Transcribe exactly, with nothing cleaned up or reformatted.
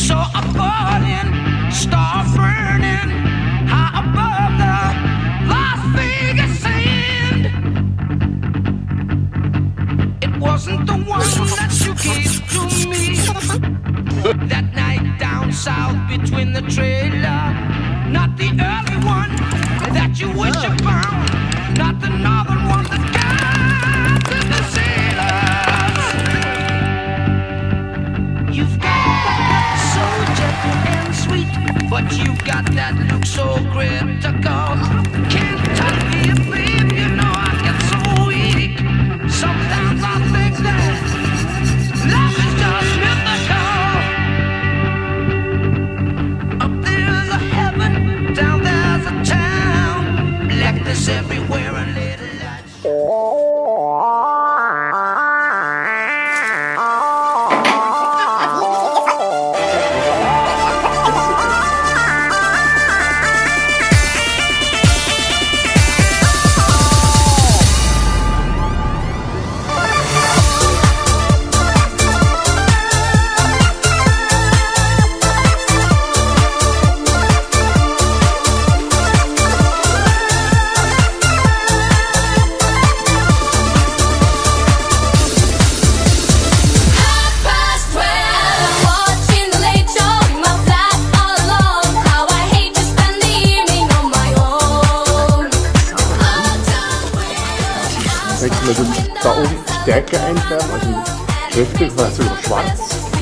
Saw a falling star burning high above the Las Vegas sand. It wasn't the one that you gave to me that night down south between the trailer. Not the early one that you wish upon. Not the northern one that got to the sailors. You've got that so gentle and sweet, but you've got that look so critical. Can't touch me, babe, you know I get so weak. Sometimes I think that love is just mythical. Up there's a heaven, down there's a town. Blackness everywhere and little lights. Da oben stärker einfärben, also rötlich war sogar schwarz.